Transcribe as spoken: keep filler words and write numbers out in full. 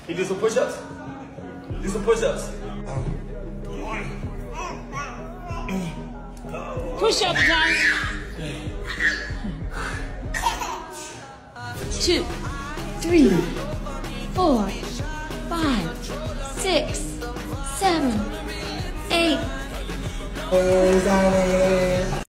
You do some push-ups? Do some push-ups. Push-up time. Two, three, four, five, six, seven, eight.